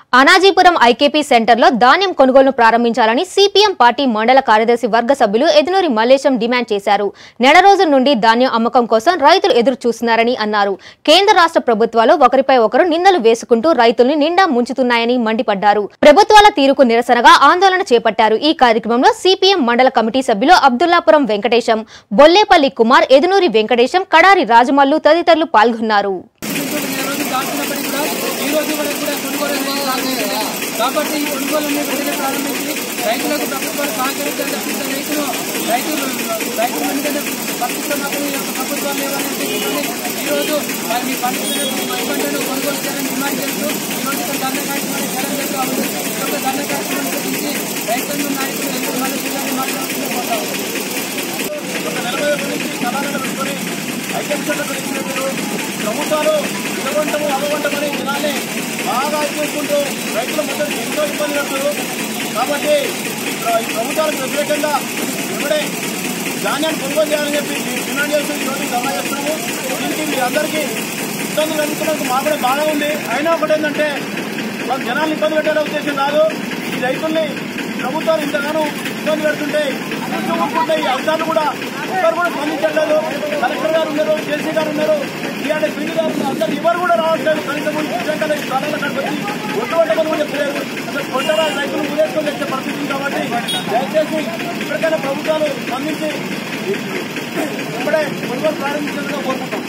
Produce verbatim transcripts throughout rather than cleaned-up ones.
Anajipuram IKP సెంటర్లో ధాన్యం కొనుగోలును ప్రారంభించాలని సిపిఎం పార్టీ మండల కార్యదర్శి వర్గ సభ్యులు ఎదునూరి మల్లేశం డిమాండ్ చేశారు. నెల రోజుల నుండి ధాన్యం అమ్మకం కోసం రైతులు ఎదురు చూస్తున్నారని అన్నారు. కేంద్ర రాష్ట్ర ప్రభుత్వాలు ఒకరిపై ఒకరు నిందలు వేసుకుంటూ రైతుల్ని నిండా ముంచుతున్నాయని మండిపడ్డారు. ప్రభుత్వాల తీరుకు నిరసనగా ఆందోళన చేపట్టారు. ఈ కార్యక్రమంలో సిపిఎం మండల కమిటీ సభ్యులు అబ్దుల్లాపురం వెంకటేశం, బొల్లేపల్లి కుమార్, ఎదునూరి వెంకటేశం, కడారి రాజమల్లు తదితరులు పాల్గొన్నారు. కాబట్టి ఈ కొనుగోలు వెంటనే ప్రారంభించి రైతులకు ప్రభుత్వాలు సహకరించాలని తప్పిస్తే రైతులు రైతులు రైతులు వెంటనే పట్టించుకున్నప్పుడు ఈ యొక్క ప్రభుత్వాలు లేవాలని ఈరోజు వారి మీ పంటలను పంటను కొనుగోలు చేయాలని డిమాండ్ చేస్తూ ఈరోజు ఇక్కడ ధర్నా కార్యక్రమాన్ని చేయడం జరుగుతూ ఉంది. ఈ యొక్క ధర్నా కార్యక్రమం గురించి రైతులు నాయకులు ఎందుకు మళ్ళీ జిల్లాని మాట్లాడుతూ పోతారు. ఒక నలభై నుంచి సమాధానం పెట్టుకొని ఐక్యంగా ఇచ్చినప్పుడు ప్రభుత్వాలు ఇవ్వటము అవ్వటమని జనాన్ని బాగా చేసుకుంటూ రైతుల మధ్య ఎంతో ఇబ్బంది పడుతున్నారు. కాబట్టి ఈ ప్రభుత్వాలకు వ్యతిరేకంగా ఇప్పుడే ధాన్యాన్ని కొనుగోలు చేయాలని చెప్పి డిమాండ్ చేస్తూ ఈరోజు జమా చేస్తున్నాము. దీనికి మీ అందరికీ ఇబ్బందులు కలుగుతున్నందుకు మాకు కూడా బాగా ఉంది. అయినా ఒకటి ఏంటంటే వాళ్ళు జనాన్ని ఇబ్బంది పెట్టే ఉద్దేశం కాదు. ఈ రైతుల్ని ప్రభుత్వాలు ఇంతగానో ఇబ్బంది పెడుతుంటే ఊరుకుంటే ఈ అధికారులు కూడా ఒక్కరు కూడా స్పందించట్లేదు. కలెక్టర్ గారు ఉన్నారు, జేసీ గారు ఉన్నారు, టీఆర్ఎస్ పీడీ గారు ఉన్నారు, అందరూ ఎవరు కూడా రావట్లేదు. కనీసం నిజంగా ఈ స్థలాల కనిపించి ఒట్టు వంటలు కూడా చెప్పలేదు. అసలు కొట్టరా రైతులు ఊరేసుకొని తెచ్చే పరిస్థితి కాబట్టి దయచేసి ఇప్పటికైనా ప్రభుత్వాలు స్పందించి ఇప్పుడే కొనుగోలు ప్రారంభించేందుకు కోరుకుంటాం.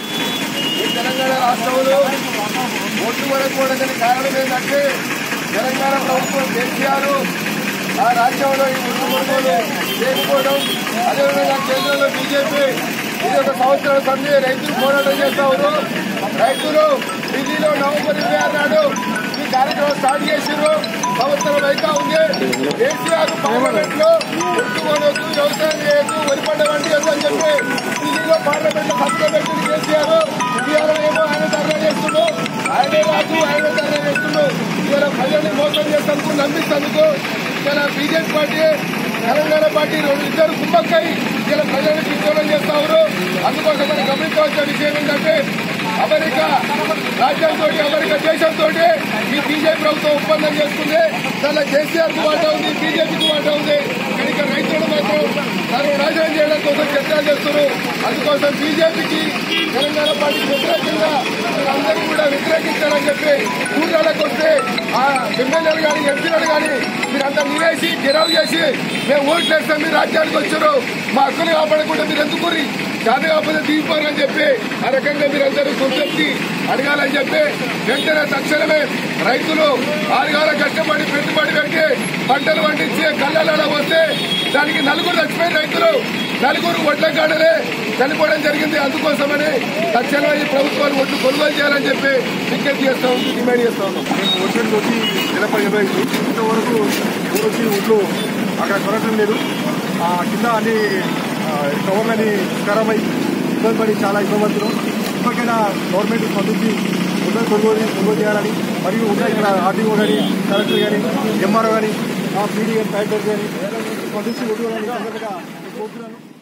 ఈ తెలంగాణ రాష్ట్రంలో ఓట్లు పడకూడదని కారణం ఏంటంటే తెలంగాణ ప్రభుత్వం కేసీఆర్ ఆ రాజ్యంలో ఈ ముందు కొనుగోలు చేయకపోవడం, అదేవిధంగా కేంద్రంలో బీజేపీ ఇది ఒక సంవత్సరం సంధి రైతులు పోరాటం చేస్తా ఉన్నారు. రైతులు ఢిల్లీలో నవంబర్ ఇరవై ఆరు నాడు ఈ కార్యక్రమం స్టార్ట్ చేసారు. సంవత్సరం అయితే ఉంది. కేసీఆర్ పార్లమెంట్ లో ఒట్టు కొనొద్దు, వ్యవసాయం చేయొద్దు, వరి పంట పండియొద్దు అని చెప్పి ఢిల్లీలో పార్లమెంట్ లో సంతకం పెట్టింది కేసీఆర్. ఇవాళ ఏమో ఆయన ధర్నా చేస్తుండ్రు, ఆయనే రాజు ఆయనే ధర్నా చేస్తుండ్రు. ఇవాళ ప్రజల్ని మోసం చేసేందుకు నమ్మిస్తేందుకు ఇలా బీజేపీ పార్టీ తెలంగాణ పార్టీ రెండు ఇద్దరు కుమ్మక్కై ఇలా ప్రజలను విధ్వంసం చేస్తా ఉన్నారు. అందుకోసం మనం గమనించవలసిన విషయం ఏంటంటే అమెరికా రాజ్యంతో అమెరికా దేశంతో ఈ బీజేపీ ప్రభుత్వం ఒప్పందం చేసుకుంది. దానిలో కేసీఆర్ కు వాటా ఉంది, బీజేపీకి వాటా ఉంది. కనుక రైతులను మాత్రం సర్వనాశనం చేయడం కోసం చర్చలు చేస్తున్నారు. అందుకోసం బీజేపీకి తెలంగాణ పార్టీకి వ్యతిరేకంగా అందరూ కూడా వ్యతిరేకించారని చెప్పి ఊళ్ళకి వస్తే ఆ ఎమ్మెల్యేలు కానీ ఎంపీలు కానీ మీరంతా నివేసి గిరాలు చేసి మేము ఓట్లు వేస్తాం, మీరు రాజ్యానికి వచ్చారు, మా హక్కులు కాపాడకుండా మీరు ఎందుకు జాతి కాకపోతే దిగిపోరని చెప్పి ఆ రకంగా మీరందరూ గుర్తెత్తి అడగాలని చెప్పి వెంటనే తక్షణమే రైతులు ఆరుగాల కష్టపడి పెట్టుబడి పెట్టి పంటలు పండించి కళ్ళలో వస్తే దానికి నలుగురు చచ్చిపోయిన రైతులు నలుగురు ఒడ్ల కాడలే చనిపోవడం జరిగింది. అందుకోసమని తక్షణమే ఈ ప్రభుత్వాలు ఒడ్లు కొనుగోలు చేయాలని చెప్పి విజ్ఞప్తి చేస్తా ఉంది, డిమాండ్ చేస్తా ఉన్నాం. మేము ఓట్లు వచ్చి నిలబడి నిర్వహిస్తూ ఇంతవరకు వచ్చి ఒడ్లు అక్కడ కొనటం లేదు. కింద అన్ని కవర్లని ఖరాబై ఇబ్బంది పడి చాలా ఇబ్బంది పడుతున్నాం. ఇప్పటికైనా గవర్నమెంట్ స్పందించి ఒడ్లను కొనుగోలు కొనుగోలు చేయాలని, మరియు ఉన్న ఇక్కడ ఆర్టీఓ కానీ కలెక్టర్ కానీ ఎంఆర్ఓ కానీ పీడీ కానీ కలెక్టర్ కానీ స్పందించి ఒడ్లు కోరుతున్నాను.